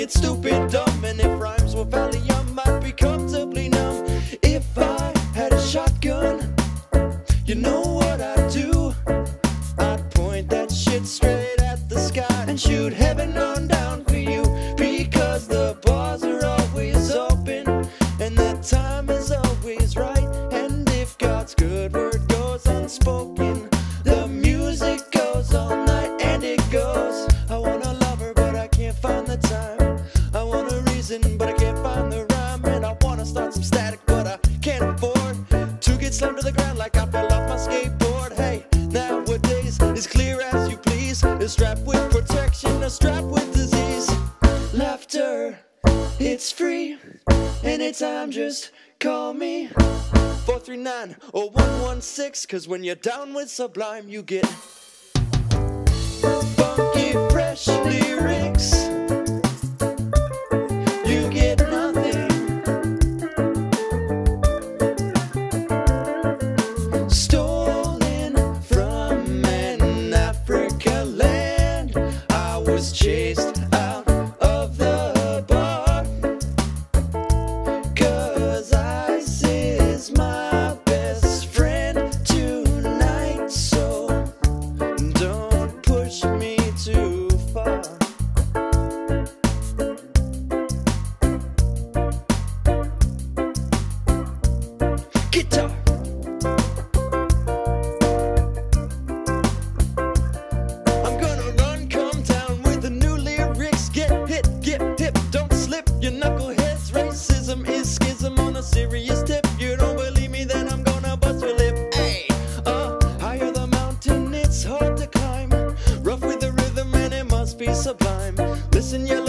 It's stupid, dumb, and if rhymes were Valium, I'd be comfortably numb. If I had a shotgun, you know what I'd do? I'd point that shit straight at the sky and shoot heaven on down for you. Because the bars are always open and the time is always right. And if God's good word goes unspoken, the music goes all night. And it goes, I wanna love her but I can't find the time. I want a reason but I can't find the rhyme. And I wanna start some static but I can't afford to get slammed to the ground like I fell off my skateboard. Hey, nowadays it's clear as you please, a strap with protection, a strap with disease. Laughter, it's free, anytime just call me 439 or 116. Cause when you're down with Sublime you get funky fresh lyrics. You get nothing stolen from an Africa land. I was chased out of the bar, cause Ice is my best friend tonight. So don't push me too far. Guitar. I'm gonna run, come down with the new lyrics. Get hit, get hip, don't slip your knuckleheads. Racism is schism on a serious tip. You don't believe me, then I'm gonna bust your lip. Hey, higher the mountain, it's hard to climb. Rough with the rhythm and it must be sublime. Listen, you